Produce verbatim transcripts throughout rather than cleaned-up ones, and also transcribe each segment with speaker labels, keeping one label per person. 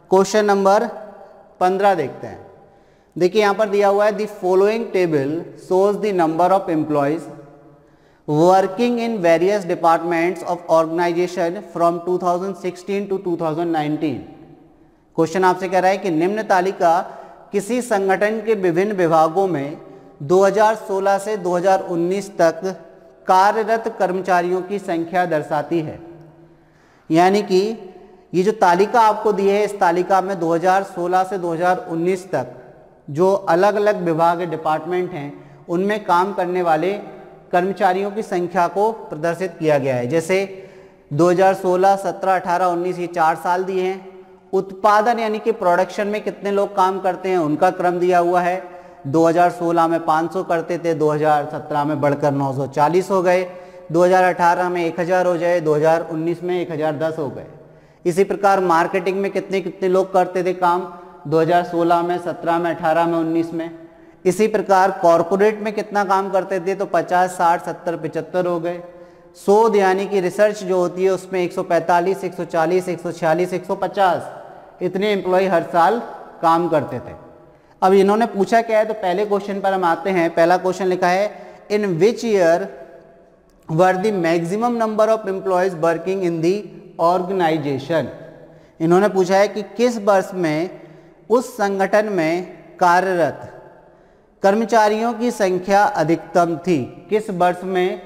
Speaker 1: Question number पंद्रह देखते हैं। देखिए यहाँ पर दिया हुआ है the following table shows the number of employees working in various departments of organization from two thousand sixteen to two thousand nineteen. Question आपसे कह रहा है कि निम्न तालिका किसी संगठन के विभिन्न विभागों में दो हज़ार सोलह से दो हज़ार उन्नीस तक कार्यरत कर्मचारियों की संख्या दर्शाती है। यानी कि ये जो तालिका आपको दी है, इस तालिका में दो हज़ार सोलह से दो हज़ार उन्नीस तक जो अलग अलग विभाग डिपार्टमेंट हैं उनमें काम करने वाले कर्मचारियों की संख्या को प्रदर्शित किया गया है। जैसे दो हज़ार सोलह, सत्रह, अठारह, उन्नीस ये चार साल दिए हैं। उत्पादन यानी कि प्रोडक्शन में कितने लोग काम करते हैं उनका क्रम दिया हुआ है। दो हज़ार सोलह में पाँच सौ करते थे, दो हज़ार सत्रह में बढ़कर नौ सौ चालीस हो गए, दो हज़ार अठारह में एक हज़ार हो जाए, दो हज़ार उन्नीस में एक हज़ार दस हो गए। इसी प्रकार मार्केटिंग में कितने कितने लोग करते थे काम दो हज़ार सोलह में, सत्रह में, अठारह में, उन्नीस में। इसी प्रकार कॉरपोरेट में कितना काम करते थे तो पचास, साठ, सत्तर, पचहत्तर हो गए। शोध यानी कि रिसर्च जो होती है उसमें एक सौ पैंतालीस, एक सौ चालीस, एक सौ छियालीस, एक सौ पचास इतने एम्प्लॉय हर साल काम करते थे। अब इन्होंने पूछा क्या है तो पहले क्वेश्चन पर हम आते हैं। पहला क्वेश्चन लिखा है in which year were the maximum number of employees working in the organization. इन्होंने पूछा है कि किस वर्ष में उस संगठन में कार्यरत कर्मचारियों की संख्या अधिकतम थी। किस वर्ष में,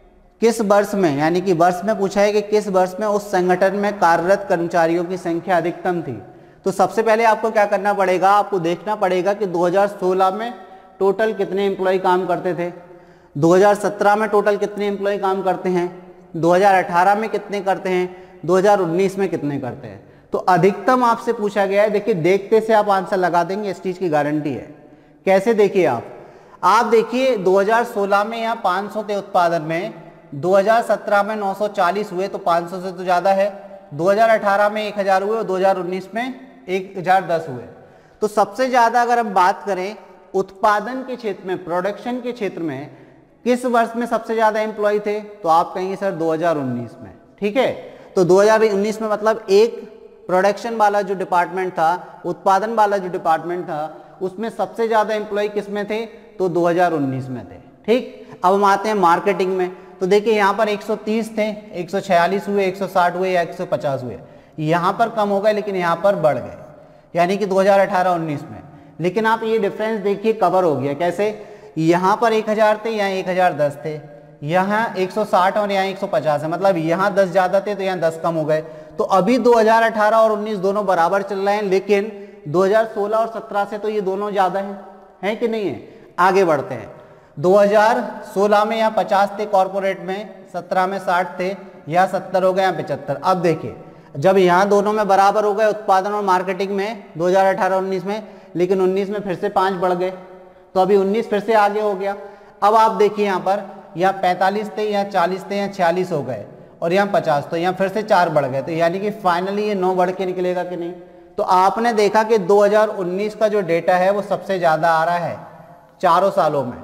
Speaker 1: किस वर्ष में यानी कि वर्ष में पूछा है कि किस वर्ष में उस संगठन में कार्यरत कर्मचारियों की संख्या अधिकतम थी। तो सबसे पहले आपको क्या करना पड़ेगा, आपको देखना पड़ेगा कि दो हज़ार सोलह में टोटल कितने एम्प्लॉय काम करते थे, दो हज़ार सत्रह में टोटल कितने एम्प्लॉय काम करते हैं, दो हज़ार अठारह में कितने करते हैं, दो हज़ार उन्नीस में कितने करते हैं। तो अधिकतम आपसे पूछा गया है। देखिए देखते से आप आंसर लगा देंगे, इस चीज की गारंटी है। कैसे देखिए आप आप देखिए दो हज़ार सोलह में यहाँ पाँच सौ थे उत्पादन में, दो हज़ार सत्रह में नौ सौ चालीस हुए तो पाँच सौ से तो ज्यादा है, दो हज़ार अठारह में एक हज़ार हुए और दो हज़ार उन्नीस में एक हज़ार दस हुए। तो सबसे ज्यादा अगर हम बात करें उत्पादन के क्षेत्र में, प्रोडक्शन के क्षेत्र में किस वर्ष में सबसे ज्यादा एम्प्लॉय थे तो आप कहेंगे सर दो हज़ार उन्नीस में। ठीक है, तो दो हज़ार उन्नीस में मतलब एक प्रोडक्शन वाला जो डिपार्टमेंट था, उत्पादन वाला जो डिपार्टमेंट था, उसमें सबसे ज्यादा एम्प्लॉय किस में थे तो दो हज़ार उन्नीस में थे। ठीक, अब हम आते हैं मार्केटिंग में। तो देखिए यहाँ पर एक सौ तीस थे, एक सौ छियालीस हुए, एक सौ साठ हुए या एक सौ पचास हुए। यहाँ पर कम हो गए लेकिन यहाँ पर बढ़ गए, यानी कि दो हज़ार अठारह उन्नीस में। लेकिन आप ये डिफरेंस देखिए कवर हो गया कैसे, यहाँ पर एक हज़ार थे, यहाँ एक हज़ार दस थे, यहाँ एक सौ साठ और यहाँ एक सौ पचास है, मतलब यहाँ दस ज्यादा थे तो यहाँ दस कम हो गए। तो अभी दो हज़ार अठारह और उन्नीस दोनों बराबर चल रहे हैं, लेकिन दो हज़ार सोलह और सत्रह से तो ये दोनों ज्यादा हैं, हैं कि नहीं है। आगे बढ़ते हैं। दो हज़ार सोलह में यहाँ पचास थे कॉर्पोरेट में, सत्रह में साठ थे, यहाँ सत्तर हो गए, यहाँ पचहत्तर। अब देखिए जब यहाँ दोनों में बराबर हो गए उत्पादन और मार्केटिंग में दो हज़ार अठारह उन्नीस में, लेकिन उन्नीस में फिर से पाँच बढ़ गए तो अभी उन्नीस फिर से आगे हो गया। अब आप देखिए यहाँ पर यहाँ पैंतालीस थे, यहाँ चालीस थे, यहाँ छियालीस हो गए और यहाँ पचास, तो यहाँ फिर से चार बढ़ गए। तो यानी कि फाइनली ये नौ बढ़ के निकलेगा कि नहीं। तो आपने देखा कि दो हज़ार उन्नीस का जो डेटा है वो सबसे ज्यादा आ रहा है चारों सालों में।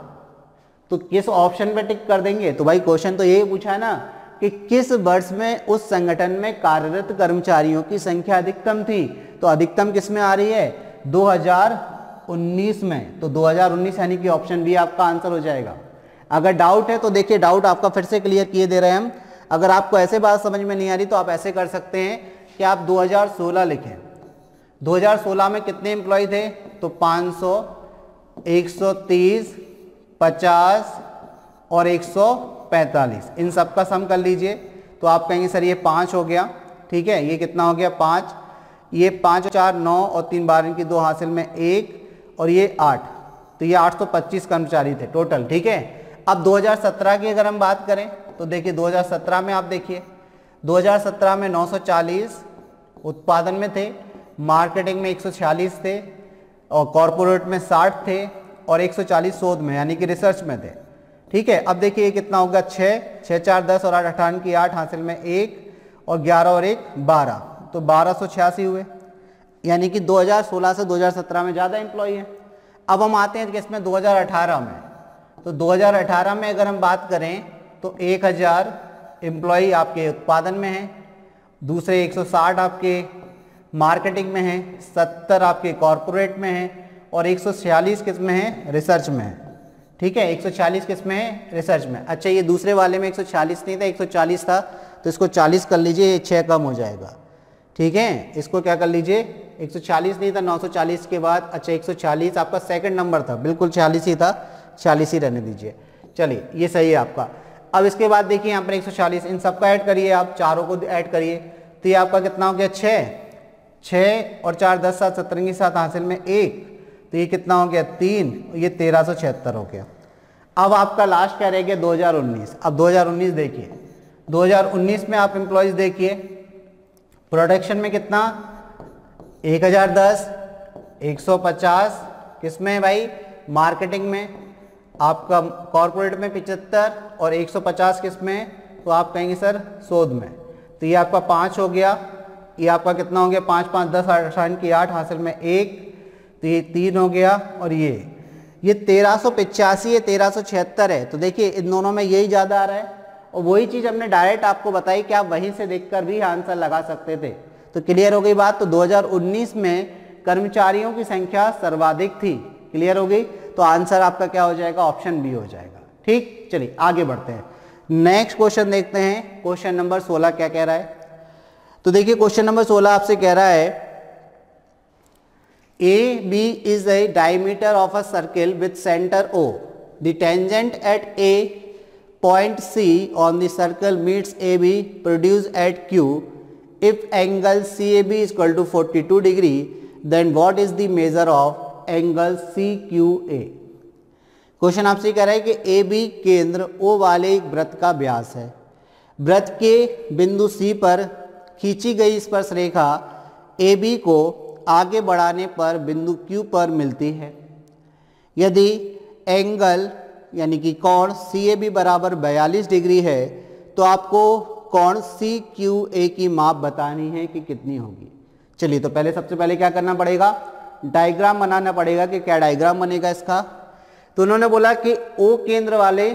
Speaker 1: तो किस ऑप्शन पे टिक कर देंगे, तो भाई क्वेश्चन तो यही पूछा है ना कि किस वर्ष में उस संगठन में कार्यरत कर्मचारियों की संख्या अधिकतम थी। तो अधिकतम किस में आ रही है दो हज़ार उन्नीस में। तो दो हज़ार उन्नीस यानी कि ऑप्शन बी आपका आंसर हो जाएगा। अगर डाउट है तो देखिए डाउट आपका फिर से क्लियर किए दे रहे हैं हम। अगर आपको ऐसे बात समझ में नहीं आ रही तो आप ऐसे कर सकते हैं कि आप दो हज़ार सोलह लिखें। दो हज़ार सोलह में कितने एम्प्लॉय थे तो पाँच सौ, एक सौ तीस, पचास और एक सौ पैंतालीस, इन सब का सम कर लीजिए तो आप कहेंगे सर ये पाँच हो गया। ठीक है, ये कितना हो गया पाँच, ये पाँच और चार नौ और तीन बार इनकी दो हासिल में एक और ये आठ, तो ये आठ सौ पच्चीस कर्मचारी थे टोटल। ठीक है, अब दो हज़ार सत्रह की अगर हम बात करें तो देखिए दो हज़ार सत्रह में आप देखिए दो हज़ार सत्रह में नौ सौ चालीस उत्पादन में थे, मार्केटिंग में एक सौ छियालीस थे और कॉर्पोरेट में साठ थे और एक सौ चालीस शोध में यानी कि रिसर्च में थे। ठीक है, अब देखिए ये कितना होगा छः, छः चार दस और आठ अठारह की आठ हासिल में एक और ग्यारह और एक बारह, तो बारह सौ छियासी हुए। यानी कि दो हज़ार सोलह से दो हज़ार सत्रह में ज़्यादा एम्प्लॉय हैं। अब हम आते हैं किसमें दो हज़ार अठारह में। तो दो हज़ार अठारह में अगर हम बात करें तो एक हज़ार एम्प्लॉय आपके उत्पादन में हैं, दूसरे एक सौ साठ आपके मार्केटिंग में है, सत्तर आपके कॉर्पोरेट में है और एक सौ छियालीस किस में है, रिसर्च में है। ठीक है, एक सौ छियालीस किस में है, रिसर्च में। अच्छा ये दूसरे वाले में एक सौ छियालीस नहीं था, एक सौ चालीस था, तो इसको चालीस कर लीजिए, ये छः कम हो जाएगा। ठीक है, इसको क्या कर लीजिए, एक सौ चालीस नहीं था, नौ सौ चालीस के बाद, अच्छा एक सौ चालीस आपका सेकंड नंबर था, बिल्कुल छियालीस ही था, छियालीस ही रहने दीजिए। चलिए ये सही है आपका। अब इसके बाद देखिए यहाँ पर एक सौ चालीस, इन सबका ऐड करिए, आप चारों को ऐड करिए, तो ये आपका कितना हो गया, छः, छः और चार दस, सात सतरंगी, सात हासिल में एक, तो ये कितना हो गया, तीन, ये तेरह सौ छिहत्तर हो गया। अब आपका लास्ट क्या रह गया, दो हज़ार उन्नीस। अब दो हज़ार उन्नीस देखिए, दो हज़ार उन्नीस में आप एम्प्लॉयज देखिए, प्रोडक्शन में कितना, एक हज़ार दस, एक सौ पचास किस में भाई, मार्केटिंग में, आपका कॉर्पोरेट में पचहत्तर और एक सौ पचास किस में, तो आप कहेंगे सर शोध में। तो ये आपका पाँच हो गया, ये आपका कितना हो गया, पाँच पाँच दस, आठ की आठ, हासिल में एक, तो ये तीन हो गया, और ये ये तेरह सौ पचासी है, तेरह सौ छिहत्तर है। तो देखिए इन दोनों में यही ज़्यादा आ रहा है, और वही चीज़ हमने डायरेक्ट आपको बताई कि आप वहीं से देखकर भी आंसर लगा सकते थे। तो क्लियर हो गई बात। तो दो हज़ार उन्नीस में कर्मचारियों की संख्या सर्वाधिक थी। क्लियर हो गई, तो आंसर आपका क्या हो जाएगा, ऑप्शन बी हो जाएगा। ठीक, चलिए आगे बढ़ते हैं, नेक्स्ट क्वेश्चन देखते हैं। क्वेश्चन नंबर सोलह क्या कह रहा है, तो देखिए क्वेश्चन नंबर सोलह आपसे कह रहा है, A B is a diameter of a circle with center O. The tangent at A point C on the circle meets A B produced at Q. If angle C A B is equal to forty-two degree, then what is the measure of angle C Q A? Question आपसे कह रहा है कि A B केंद्र O वाले एक वृत्त का व्यास है। वृत्त के बिंदु C पर खींची गई स्पर्श रेखा A B को आगे बढ़ाने पर बिंदु Q पर मिलती है। यदि एंगल यानी कि कोण सी ए बी बराबर बयालीस डिग्री है, तो आपको कोण सी क्यू ए की माप बतानी है कि कितनी होगी। चलिए तो पहले सबसे पहले क्या करना पड़ेगा, डायग्राम बनाना पड़ेगा कि क्या डायग्राम बनेगा इसका। तो उन्होंने बोला कि ओ केंद्र वाले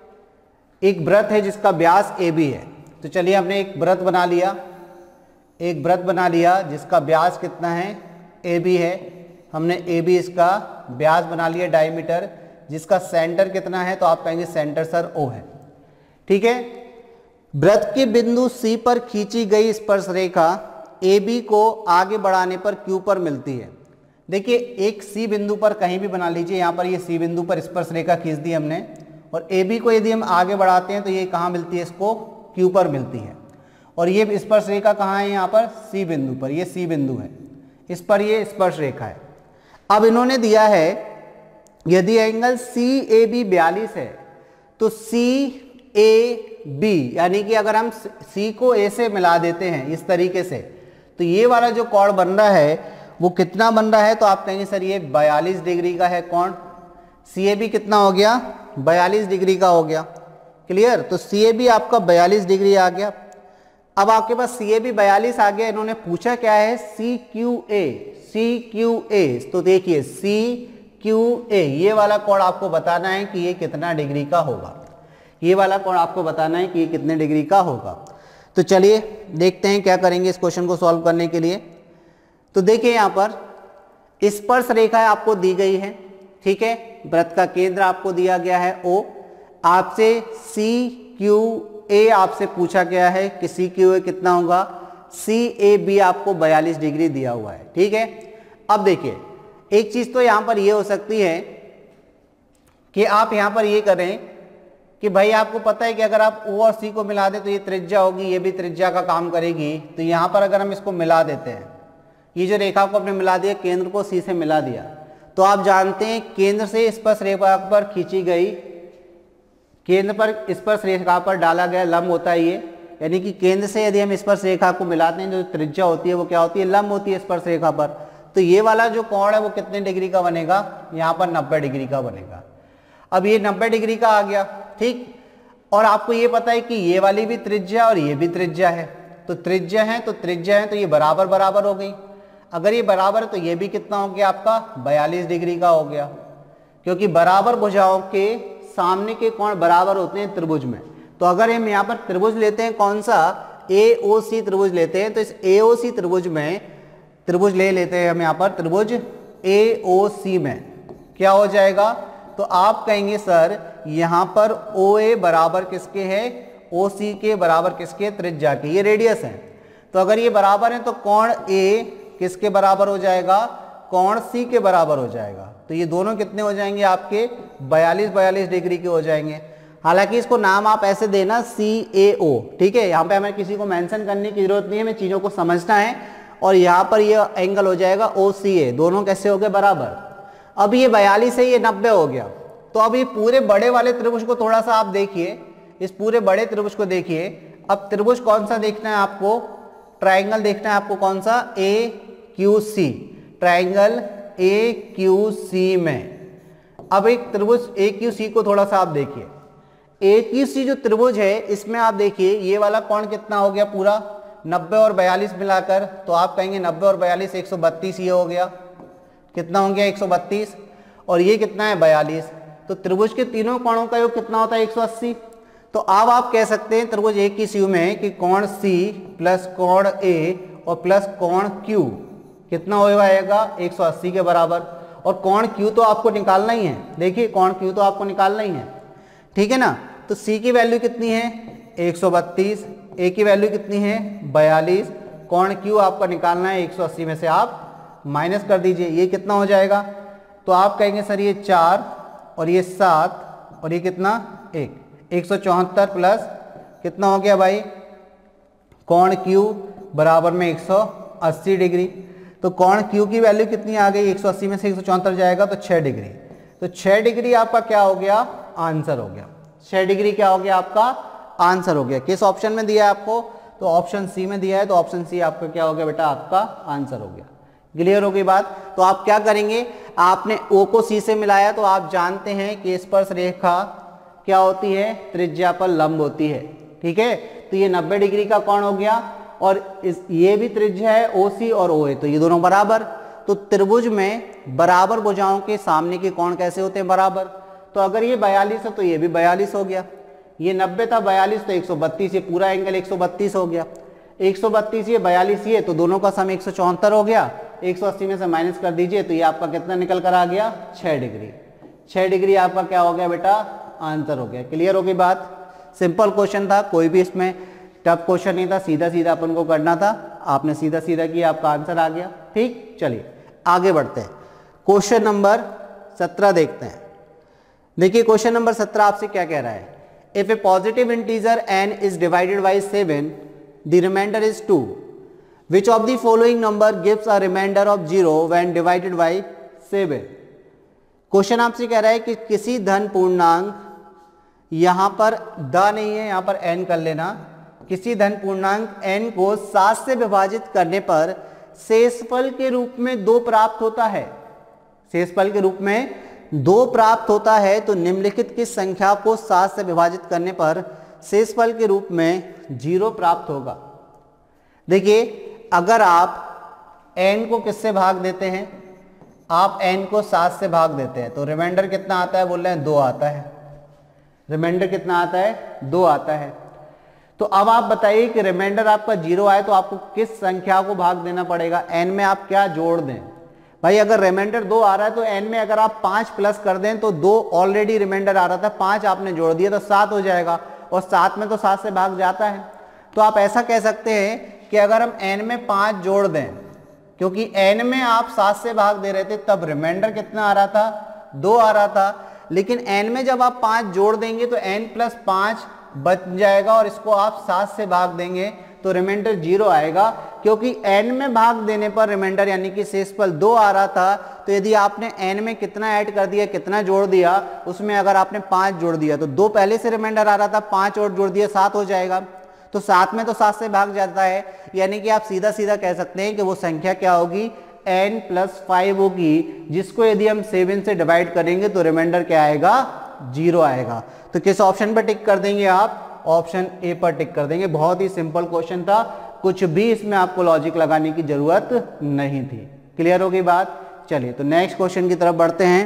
Speaker 1: एक वृत्त है जिसका व्यास ए बी है। तो चलिए हमने एक वृत्त बना लिया, एक वृत्त बना लिया जिसका व्यास कितना है, ए बी है। हमने ए बी इसका व्यास बना लिया, डायमीटर, जिसका सेंटर कितना है, तो आप कहेंगे सेंटर सर ओ है। ठीक है, वृत्त के बिंदु सी पर खींची गई स्पर्श रेखा ए बी को आगे बढ़ाने पर क्यू पर मिलती है। देखिए एक सी बिंदु पर कहीं भी बना लीजिए, यहाँ पर ये सी बिंदु पर स्पर्श रेखा खींच दी हमने, और ए बी को यदि हम आगे बढ़ाते हैं तो ये कहाँ मिलती है, इसको क्यू पर मिलती है। और ये स्पर्श रेखा कहाँ है, यहाँ पर सी बिंदु पर, ये सी बिंदु है, इस पर ये स्पर्श रेखा है। अब इन्होंने दिया है यदि एंगल सी ए बी बयालीस है, तो सी ए बी यानी कि अगर हम सी को ए से मिला देते हैं इस तरीके से, तो ये वाला जो कोण बन रहा है वो कितना बन रहा है, तो आप कहेंगे सर ये बयालीस डिग्री का है कोण। सी ए बी कितना हो गया, बयालीस डिग्री का हो गया। क्लियर, तो सी ए बी आपका बयालीस डिग्री आ गया। अब आपके पास सी ए बी बयालीस आ गया, इन्होंने पूछा क्या है, C Q A, C Q A. तो देखिए सी क्यू ए, ये वाला कोण आपको बताना है कि ये कितना डिग्री का होगा, ये वाला कोण आपको बताना है कि ये कितने डिग्री का होगा। तो चलिए देखते हैं क्या करेंगे इस क्वेश्चन को सॉल्व करने के लिए। तो देखिए यहाँ पर स्पर्श रेखा आपको दी गई है, ठीक है, वृत्त का केंद्र आपको दिया गया है ओ, आपसे सी क्यू ए आपसे पूछा गया है कि सी क्यू ए कितना होगा, सी ए बी आपको बयालीस डिग्री दिया हुआ है। ठीक है, अब देखिए एक चीज तो यहां पर ये हो सकती है कि आप यहां पर ये करें कि भाई आपको पता है कि अगर आप ओ और सी को मिला दें तो ये त्रिज्या होगी, ये भी त्रिज्या का काम करेगी। तो यहां पर अगर हम इसको मिला देते हैं, ये जो रेखा को आपने मिला दिया, केंद्र को सी से मिला दिया, तो आप जानते हैं केंद्र से स्पर्श रेखा पर खींची गई, केंद्र पर स्पर्श रेखा पर डाला गया लंब होता है ये, यानी कि केंद्र से यदि हम स्पर्श रेखा को मिलाते हैं, जो त्रिज्या होती है वो क्या होती है, लंब होती है स्पर्श रेखा पर। तो ये वाला जो कोण है वो कितने डिग्री का बनेगा, यहाँ पर नब्बे डिग्री का बनेगा। अब ये नब्बे डिग्री का आ गया, ठीक, और आपको ये पता है कि ये वाली भी त्रिज्या और ये भी त्रिज्या है, तो त्रिज्या है तो त्रिज्या है तो ये बराबर बराबर हो गई। अगर ये बराबर है तो ये भी कितना हो गया आपका, बयालीस डिग्री का हो गया, क्योंकि बराबर भुजाओं के सामने के कोण बराबर होते हैं त्रिभुज में। तो अगर हम यहाँ पर त्रिभुज लेते हैं, कौन सा, ए ओ सी त्रिभुज लेते हैं, तो इस ए ओ सी त्रिभुज में त्रिभुज ले लेते हैं हम यहाँ पर, त्रिभुज ए ओ सी में क्या हो जाएगा, तो आप कहेंगे सर यहाँ पर ओ ए बराबर किसके है, ओ सी के बराबर किसके, त्रिज्या के, ये रेडियस है। तो अगर ये बराबर है तो कोण ए किसके बराबर हो जाएगा, कोण सी के बराबर हो जाएगा। तो ये दोनों कितने हो जाएंगे आपके, बयालीस बयालीस डिग्री के हो जाएंगे। हालांकि इसको नाम आप ऐसे देना सी ए ओ, ठीक है, यहाँ पे हमें किसी को मेंशन करने की जरूरत नहीं है, हमें चीज़ों को समझना है। और यहाँ पर ये एंगल हो जाएगा ओ सी ए, दोनों कैसे हो गए, बराबर। अब ये बयालीस है, ये नब्बे हो गया। तो अब ये पूरे बड़े वाले त्रिभुज को थोड़ा सा आप देखिए, इस पूरे बड़े त्रिभुज को देखिए। अब त्रिभुज कौन सा देखना है आपको, ट्राइंगल देखना है आपको, कौन सा, A Q C, triangle A Q C में। अब एक त्रिभुज ए क्यू सी को थोड़ा सा आप देखिए, ए क्यू सी जो त्रिभुज है इसमें आप देखिए ये वाला कोण कितना हो गया पूरा, नब्बे और बयालीस मिलाकर, तो आप कहेंगे नब्बे और बयालीस एक सौ बत्तीस, ये हो गया, कितना हो गया, एक सौ बत्तीस। और ये कितना है, बयालीस। तो त्रिभुज के तीनों कोणों का योग कितना होता है, एक सौ अस्सी। तो अब आप कह सकते हैं त्रिभुज ए की सी में कि कोण सी प्लस कोण ए और प्लस कोण क्यू कितना हो जाएगा, एक सौ अस्सी के बराबर। और कोण क्यू तो आपको निकालना ही है, देखिए कोण क्यू तो आपको निकालना ही है, ठीक है ना। तो सी की वैल्यू कितनी है, एक सौ बत्तीस, ए की वैल्यू कितनी है, बयालीस, कोण क्यू आपका निकालना है, एक सौ अस्सी में से आप माइनस कर दीजिए, ये कितना हो जाएगा। तो आप कहेंगे सर ये चार और ये सात और ये कितना, एक, एक सौ चौहत्तर प्लस कितना हो गया भाई, कोण क्यू बराबर में एक सौ अस्सी डिग्री। तो कोण क्यू की वैल्यू कितनी आ गई, एक सौ अस्सी में से एक सौ चौहत्तर जाएगा तो छः डिग्री। तो छः डिग्री आपका क्या हो गया, आंसर हो गया। छः डिग्री क्या हो गया आपका, आंसर हो गया। किस ऑप्शन में दिया है आपको, तो ऑप्शन सी में दिया है, तो ऑप्शन सी आपका क्या हो गया बेटा, आपका आंसर हो गया। क्लियर हो गई बात। तो आप क्या करेंगे, आपने ओ को सी से मिलाया, तो आप जानते हैं कि स्पर्श रेखा क्या होती है, त्रिज्या पर लंब होती है, ठीक है। तो ये नब्बे डिग्री का कोण हो गया और इस ये भी त्रिज्या है ओ सी और ओ ए, तो ये दोनों बराबर। तो त्रिभुज में बराबर भुजाओं के सामने के कोण कैसे होते हैं, बराबर। तो अगर ये बयालीस है तो ये भी बयालीस हो गया, ये नब्बे था, बयालीस तो एक सौ बत्तीस, ये पूरा एंगल एक सौ बत्तीस हो गया। एक सौ बत्तीस ये बयालीस ये, तो दोनों का सम एक सौ चौहत्तर हो गया। एक सौ अस्सी में से माइनस कर दीजिए तो ये आपका कितना निकल कर आ गया, छः डिग्री। छः डिग्री आपका क्या हो गया बेटा, आंसर हो गया। क्लियर हो गई बात। सिंपल क्वेश्चन था, कोई भी इसमें टफ क्वेश्चन नहीं था, सीधा सीधा अपन को करना था, आपने सीधा सीधा किया, आपका आंसर आ गया। ठीक, चलिए आगे बढ़ते हैं। क्वेश्चन नंबर सत्रह देखते हैं। देखिए क्वेश्चन नंबर सत्रह आपसे क्या कह रहा है, if a positive integer n is divided by seven, the remainder is two, which of the following number gives a remainder of zero when divided by seven. Question आपसे कह रहा है कि किसी धन पूर्णांक, यहां पर द नहीं है, यहां पर n कर लेना, किसी धन पूर्णांक n को सात से विभाजित करने पर शेषफल के रूप में दो प्राप्त होता है, शेषफल के रूप में दो प्राप्त होता है, तो निम्नलिखित किस संख्या को सात से विभाजित करने पर शेषफल के रूप में जीरो प्राप्त होगा। देखिए अगर आप n को किससे भाग देते हैं, आप n को सात से भाग देते हैं, तो रिमाइंडर कितना आता है, बोल रहे हैं दो आता है। रिमाइंडर कितना आता है, दो आता है। तो अब आप बताइए कि रिमाइंडर आपका जीरो आए तो आपको किस संख्या को भाग देना पड़ेगा, n में आप क्या जोड़ दें। भाई अगर रिमाइंडर दो आ रहा है तो n में अगर आप पांच प्लस कर दें, तो दो ऑलरेडी रिमाइंडर आ रहा था, पांच आपने जोड़ दिया तो सात हो जाएगा, और सात में तो सात से भाग जाता है। तो आप ऐसा कह सकते हैं कि अगर हम n में पांच जोड़ दें, क्योंकि n में आप सात से भाग दे रहे थे, तब रिमाइंडर कितना आ रहा था, दो आ रहा था। लेकिन n में जब आप पांच जोड़ देंगे तो n प्लस पांच बच जाएगा, और इसको आप सात से भाग देंगे तो रिमाइंडर जीरो आएगा, क्योंकि n में भाग देने पर रिमाइंडर यानी कि शेषफल दो आ रहा था। तो यदि आपने n में कितना ऐड कर दिया, कितना जोड़ दिया, उसमें अगर आपने पांच जोड़ दिया तो दो पहले से रिमाइंडर आ रहा था, पांच और जोड़ दिया, सात हो जाएगा। तो सात में तो सात से भाग जाता है, यानी कि आप सीधा सीधा कह सकते हैं कि वो संख्या क्या होगी, n प्लस फाइव होगी, जिसको यदि हम सेवन से डिवाइड करेंगे तो रिमाइंडर क्या आएगा, जीरो आएगा। तो किस ऑप्शन पर टिक कर देंगे आप, ऑप्शन ए पर टिक कर देंगे। बहुत ही सिंपल क्वेश्चन था, कुछ भी इसमें आपको लॉजिक लगाने की जरूरत नहीं थी। क्लियर हो गई बात। चलिए तो नेक्स्ट क्वेश्चन की तरफ बढ़ते हैं,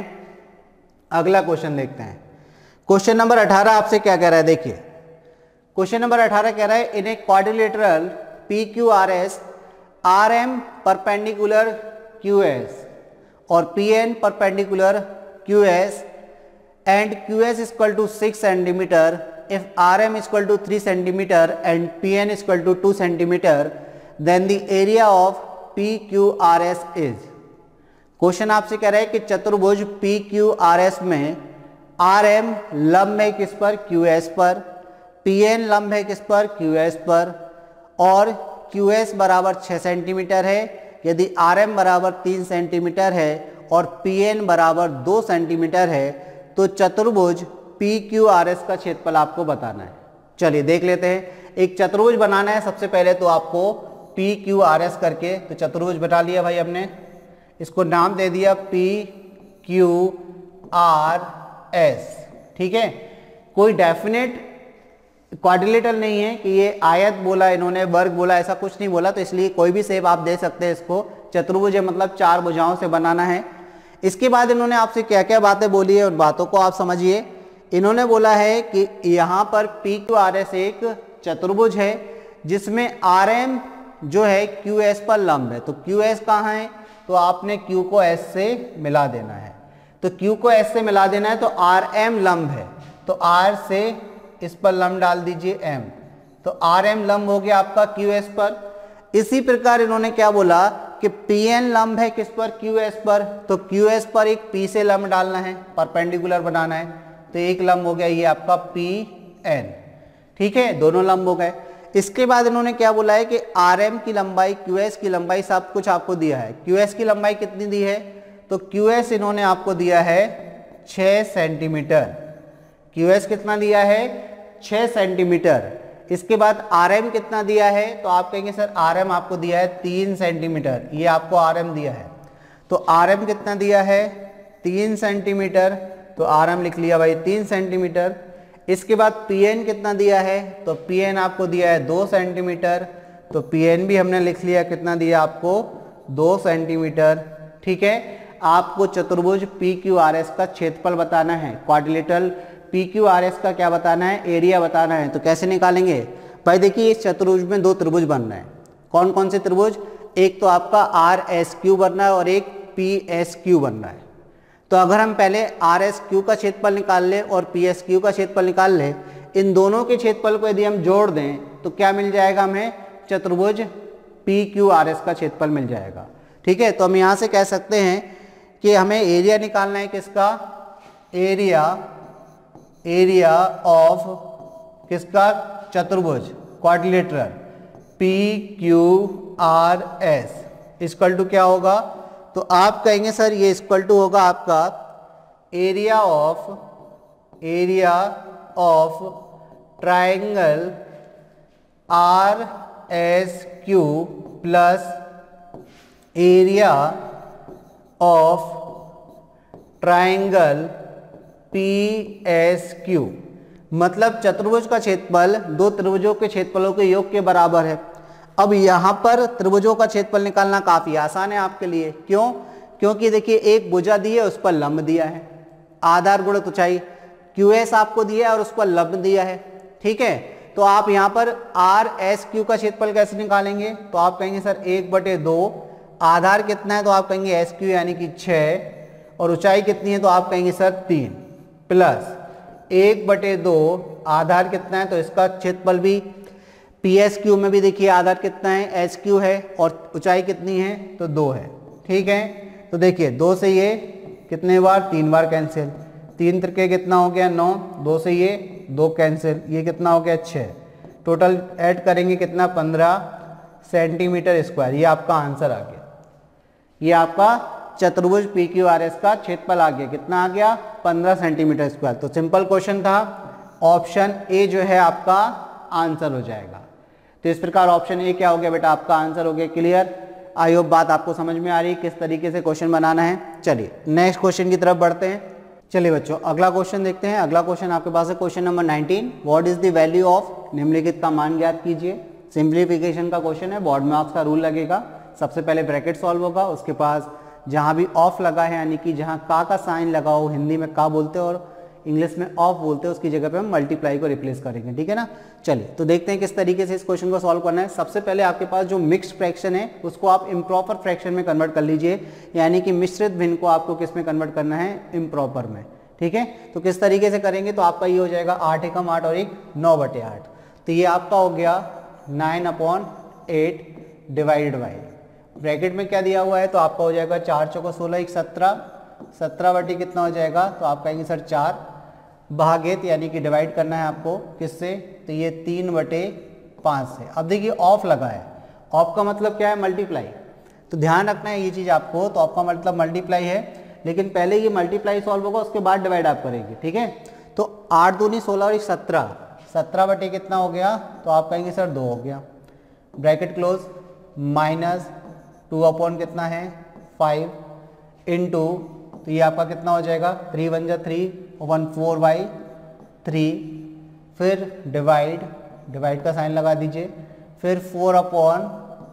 Speaker 1: अगला क्वेश्चन देखते हैं। क्वेश्चन नंबर अठारह आपसे क्या कह रहा है, देखिए क्वेश्चन नंबर अठारह कह रहा है, in a quadrilateral P Q R S R M perpendicular Q S और P N perpendicular Q S and Q S is equal to six centimeter, if R M is equal to three centimeter and P N is equal to two centimeter, then the area of P Q R S is. Question आपसे कह रहा है कि चतुर्भुज P Q R S में R M लंब है किस पर, Q S पर, P N लंब है किस पर, Q S पर, और Q S बराबर छः सेंटीमीटर है। यदि R M बराबर तीन सेंटीमीटर है और P N बराबर दो सेंटीमीटर है तो चतुर्भुज P Q R S का क्षेत्रफल आपको बताना है। चलिए देख लेते हैं। एक चतुर्भुज बनाना है सबसे पहले तो आपको P Q R S करके, तो चतुर्भुज बना लिया भाई हमने, इसको नाम दे दिया P Q R S। ठीक है, कोई डेफिनेट क्वाड्रिलेटरल नहीं है कि ये आयत बोला इन्होंने, वर्ग बोला, ऐसा कुछ नहीं बोला, तो इसलिए कोई भी शेप आप दे सकते हैं इसको। चतुर्भुज है मतलब चार भुजाओं से बनाना है। इसके बाद इन्होंने आपसे क्या क्या बातें बोली है उन बातों को आप समझिए। इन्होंने बोला है कि यहाँ पर P Q R S एक चतुर्भुज है जिसमें R M जो है Q S पर लंब है। तो Q S कहाँ है, तो आपने Q को S से मिला देना है। तो Q को S से मिला देना है तो R M लंब है, तो R से इस पर लंब डाल दीजिए M, तो R M लंब हो गया आपका Q S पर। इसी प्रकार इन्होंने क्या बोला कि P N लंब है किस पर, Q S पर, तो Q S पर एक P से लंब डालना है, परपेंडिकुलर बनाना है, तो एक लंब हो गया ये आपका P N। ठीक है, दोनों लंब हो गए। इसके बाद इन्होंने क्या बोला है कि R M की लंबाई, Q S की लंबाई सब कुछ आपको दिया है। Q S की लंबाई कितनी दी है, तो Q S इन्होंने आपको दिया है छः सेंटीमीटर। Q S कितना दिया है, छः सेंटीमीटर। इसके बाद R M कितना दिया है, तो आप कहेंगे सर R M आपको दिया है तीन सेंटीमीटर, ये आपको R M दिया है, तो R M कितना दिया है, तीन सेंटीमीटर, तो R M लिख लिया भाई तीन सेंटीमीटर। इसके बाद P N कितना दिया है, तो P N आपको दिया है दो सेंटीमीटर, तो P N भी हमने लिख लिया, कितना दिया आपको, दो सेंटीमीटर। ठीक है, आपको चतुर्भुज P Q R S का क्षेत्रफल बताना है, quadrilateral P Q R S का क्या बताना है, एरिया बताना है। तो कैसे निकालेंगे भाई, देखिए इस चतुर्भुज में दो त्रिभुज बन रहे हैं। कौन कौन से त्रिभुज, एक तो आपका R S Q बन रहा है और एक P S Q बन रहा है। तो अगर हम पहले R S Q का क्षेत्रफल निकाल ले और P S Q का क्षेत्रफल निकाल ले, इन दोनों के क्षेत्रफल को यदि हम जोड़ दें तो क्या मिल जाएगा हमें, चतुर्भुज P Q R S का क्षेत्रफल मिल जाएगा। ठीक है, तो हम यहाँ से कह सकते हैं कि हमें एरिया निकालना है किसका, एरिया एरिया ऑफ किसका, चतुर्भुज quadrilateral P Q R S equal to क्या होगा, तो आप कहेंगे सर ये इक्वल टू होगा आपका area of area of triangle R S Q plus area of triangle P S Q। मतलब चतुर्भुज का क्षेत्रफल दो त्रिभुजों के क्षेत्रफलों के योग के बराबर है। अब यहाँ पर त्रिभुजों का क्षेत्रफल निकालना काफी आसान है आपके लिए। क्यों, क्योंकि देखिए एक भुजा दी है, उस पर लंब दिया है, आधार गुणित ऊंचाई Q S आपको दिया है और उस पर लंब दिया है। ठीक है, तो आप यहाँ पर R S Q का क्षेत्रफल कैसे निकालेंगे, तो आप कहेंगे सर एक बटे दो, आधार कितना है तो आप कहेंगे S Q यानी कि छः, और ऊंचाई कितनी है तो आप कहेंगे सर तीन, प्लस एक बटे दो, आधार कितना है तो इसका क्षेत्रफल भी P S Q में भी देखिए आधार कितना है, H Q है, और ऊंचाई कितनी है तो दो है। ठीक है, तो देखिए दो से ये कितने बार, तीन बार कैंसिल, तीन त्रिके कितना हो गया नौ, दो से ये दो कैंसिल, ये कितना हो गया छः, टोटल ऐड करेंगे कितना पंद्रह सेंटीमीटर स्क्वायर। ये आपका आंसर आ गया, ये आपका चतुर्भुज P Q R S का क्षेत्रफल आ गया, कितना आ गया पंद्रह सेंटीमीटर स्क्वायर। तो सिंपल क्वेश्चन था, ऑप्शन ए जो है आपका आंसर हो जाएगा। तो इस प्रकार ऑप्शन ए क्या हो गया बेटा, आपका आंसर हो गया। क्लियर, आई होप बात आपको समझ में आ रही है किस तरीके से क्वेश्चन बनाना है। चलिए नेक्स्ट क्वेश्चन की तरफ बढ़ते हैं। चलिए बच्चों अगला क्वेश्चन देखते हैं। अगला क्वेश्चन आपके पास है question number nineteen, what is the value of, निम्नलिखित का मान ज्ञात कीजिए। सिंप्लीफिकेशन का क्वेश्चन है, बोर्ड में आपका रूल लगेगा, सबसे पहले ब्रैकेट सॉल्व होगा, उसके पास जहाँ भी ऑफ लगा है यानी कि जहाँ का का साइन लगा हो, हिंदी में का बोलते हैं और इंग्लिश में ऑफ बोलते हैं, उसकी जगह पे हम मल्टीप्लाई को रिप्लेस करेंगे, ठीक है ना। चलिए तो देखते हैं किस तरीके से इस क्वेश्चन को सॉल्व करना है। सबसे पहले आपके पास जो मिक्स्ड फ्रैक्शन है उसको आप इम्प्रॉपर फ्रैक्शन में कन्वर्ट कर लीजिए, यानी कि मिश्रित भिन्न को आपको किस में कन्वर्ट करना है, इम्प्रॉपर में, ठीक है। तो किस तरीके से करेंगे, तो आपका ये हो जाएगा आठ एकम आठ और एक नौ बटे आठ, तो ये आपका हो गया nine upon eight divided by, bracket में क्या दिया हुआ है, तो आपका हो जाएगा चार चौको सोलह, एक सत्रह, सत्रह बटे कितना हो जाएगा, तो आप कहेंगे सर चार, भागित यानी कि डिवाइड करना है आपको किससे, तो ये तीन बटे पाँच से। अब देखिए ऑफ लगा है, ऑफ का मतलब क्या है, मल्टीप्लाई, तो ध्यान रखना है ये चीज़ आपको, तो आपका मतलब मल्टीप्लाई है, लेकिन पहले ये मल्टीप्लाई सॉल्व होगा उसके बाद डिवाइड आप करेंगे, ठीक है। तो आठ दूनी सोलह और एक सत्रह, सत्रह बटे कितना हो गया, तो आप कहेंगे सर दो हो गया, bracket close, minus two upon कितना है फाइव इंटू, तो ये आपका कितना हो जाएगा, थ्री वन जा three, one four by three, फिर डिवाइड, डिवाइड का साइन लगा दीजिए, फिर फोर अपॉन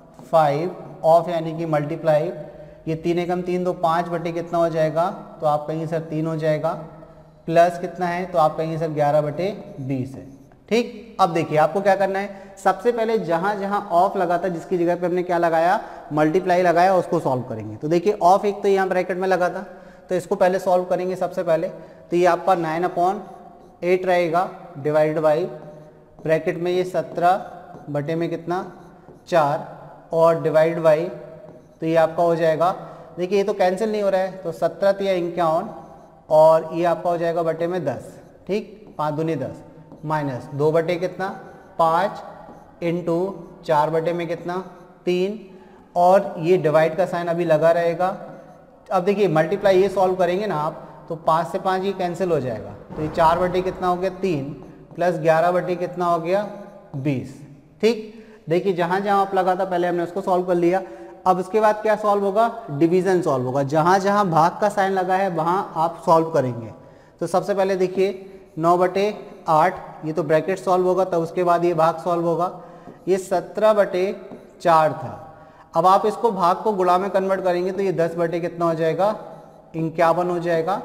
Speaker 1: फाइव, ऑफ यानी कि मल्टीप्लाई, ये तीन एकम तीन दो पाँच बटे कितना हो जाएगा, तो आप कहेंगे सर तीन हो जाएगा, प्लस कितना है, तो आप कहेंगे सर ग्यारह बटे बीस है, ठीक। अब देखिए आपको क्या करना है, सबसे पहले जहां जहां ऑफ लगा था जिसकी जगह पे हमने क्या लगाया, मल्टीप्लाई लगाया, उसको सॉल्व करेंगे। तो देखिए ऑफ एक तो यहाँ ब्रैकेट में लगा था, तो इसको पहले सॉल्व करेंगे सबसे पहले, तो ये आपका नाइन अपॉन एट रहेगा डिवाइडेड बाई, ब्रैकेट में ये सत्रह बटे में कितना चार, और डिवाइड बाई, तो ये आपका हो जाएगा, देखिए ये तो कैंसिल नहीं हो रहा है, तो सत्रह तिया इक्यावन, और ये आपका हो जाएगा बटे में दस, ठीक, पाँच दूनी दस, माइनस दो बटे कितना पाँच, इंटू चार बटे में कितना तीन, और ये डिवाइड का साइन अभी लगा रहेगा। अब देखिए मल्टीप्लाई ये सॉल्व करेंगे ना आप, तो पाँच से पाँच ये कैंसिल हो जाएगा, तो ये चार बटे कितना हो गया तीन, प्लस ग्यारह बटे कितना हो गया बीस, ठीक। देखिए जहाँ जहाँ आप लगा था पहले हमने उसको सॉल्व कर लिया। अब उसके बाद क्या सॉल्व होगा, डिवीजन सॉल्व होगा, जहाँ जहाँ भाग का साइन लगा है वहाँ आप सॉल्व करेंगे। तो सबसे पहले देखिए नौ बटे आठ, ये तो ब्रैकेट सॉल्व होगा, तब उसके बाद ये भाग सॉल्व होगा, ये सत्रह बटे चार था। अब आप इसको भाग को गुणा में कन्वर्ट करेंगे, तो ये दस बटे कितना हो जाएगा, इक्यावन हो जाएगा,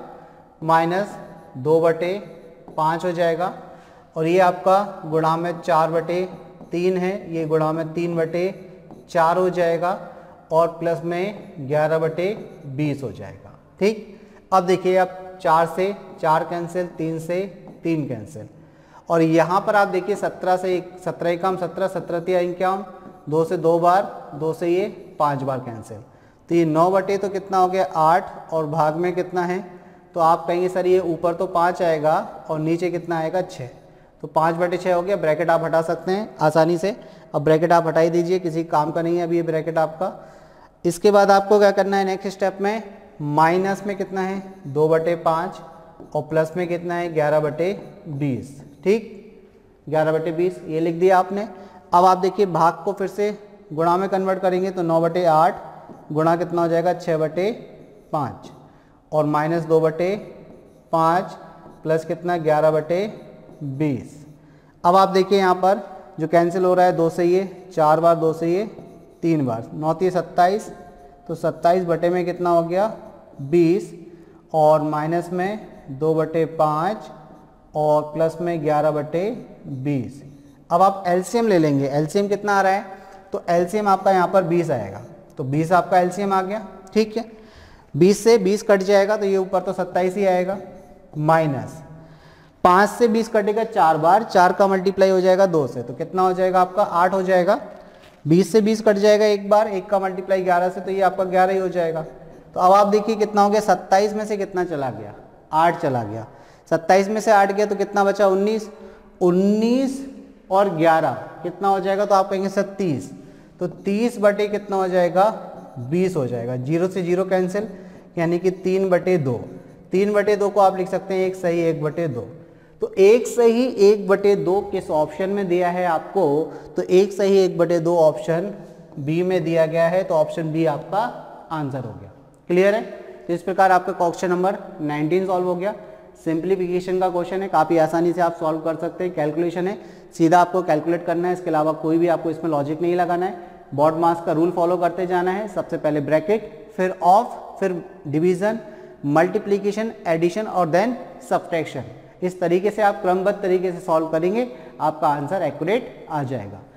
Speaker 1: माइनस दो बटे पाँच हो जाएगा, और ये आपका गुणा में चार बटे तीन है, ये गुणा में तीन बटे चार हो जाएगा, और प्लस में ग्यारह बटे बीस हो जाएगा, ठीक। अब देखिए अब चार से चार कैंसिल, तीन से तीन कैंसिल, और यहाँ पर आप देखिए सत्रह से एक, सत्रह एकम सत्रह, सत्रह तिया इक्यावन, दो से दो बार, दो से ये पाँच बार कैंसिल, तो ये नौ बटे तो कितना हो गया आठ, और भाग में कितना है, तो आप कहेंगे सर ये ऊपर तो पाँच आएगा और नीचे कितना आएगा छः, तो पाँच बटे छः हो गया। ब्रैकेट आप हटा सकते हैं आसानी से, अब ब्रैकेट आप हटा ही दीजिए, किसी काम का नहीं है अभी ये ब्रैकेट आपका। इसके बाद आपको क्या करना है, नेक्स्ट स्टेप में माइनस में कितना है दो बटे पाँच, और प्लस में कितना है ग्यारह बटे बीस, ठीक, ग्यारह बटे बीस ये लिख दिया आपने। अब आप देखिए भाग को फिर से गुणा में कन्वर्ट करेंगे, तो नौ बटे आठ गुणा कितना हो जाएगा छः बटे पाँच, और माइनस दो बटे पाँच, प्लस कितना ग्यारह बटे बीस। अब आप देखिए यहाँ पर जो कैंसिल हो रहा है, दो से ये चार बार, दो से ये तीन बार, नौ तीन सत्ताईस, तो सत्ताईस बटे में कितना हो गया बीस, और माइनस में दो बटे पाँच, और प्लस में ग्यारह बटे बीस। अब आप एलसीएम ले लेंगे, एलसीएम कितना आ रहा है, तो एलसीएम आपका यहाँ पर बीस आएगा, तो बीस आपका एलसीएम आ गया, ठीक है। बीस से बीस कट जाएगा, तो ये ऊपर तो सत्ताईस ही आएगा, माइनस पाँच से बीस कटेगा चार बार, चार का मल्टीप्लाई हो जाएगा दो से, तो कितना हो जाएगा आपका आठ हो जाएगा। बीस से बीस कट जाएगा एक बार, एक का मल्टीप्लाई ग्यारह से, तो ये आपका ग्यारह ही हो जाएगा। तो अब आप देखिए कितना हो गया, सत्ताईस में से कितना चला गया, आठ चला गया, सत्ताईस में से आठ गया तो कितना बचा उन्नीस, उन्नीस और ग्यारह कितना हो जाएगा, तो आप कहेंगे सर तीस, तो तीस बटे कितना हो जाएगा बीस हो जाएगा, जीरो से जीरो कैंसिल, यानी कि तीन बटे दो, तीन बटे दो को आप लिख सकते हैं एक सही एक बटे दो। तो एक सही एक बटे दो किस ऑप्शन में दिया है आपको, तो एक सही एक बटे दो ऑप्शन बी में दिया गया है, तो ऑप्शन बी आपका आंसर हो गया। क्लियर है, तो इस प्रकार आपका क्वेश्चन नंबर नाइनटीन सॉल्व हो गया। सिंप्लीफिकेशन का क्वेश्चन है, काफ़ी आसानी से आप सॉल्व कर सकते हैं। कैलकुलेशन है, सीधा आपको कैलकुलेट करना है, इसके अलावा कोई भी आपको इसमें लॉजिक नहीं लगाना है। बॉड मास का रूल फॉलो करते जाना है, सबसे पहले ब्रैकेट, फिर ऑफ, फिर डिवीजन, मल्टीप्लीकेशन, एडिशन और देन सब्ट्रैक्शन। इस तरीके से आप क्रमबद्ध तरीके से सॉल्व करेंगे, आपका आंसर एक्यूरेट आ जाएगा।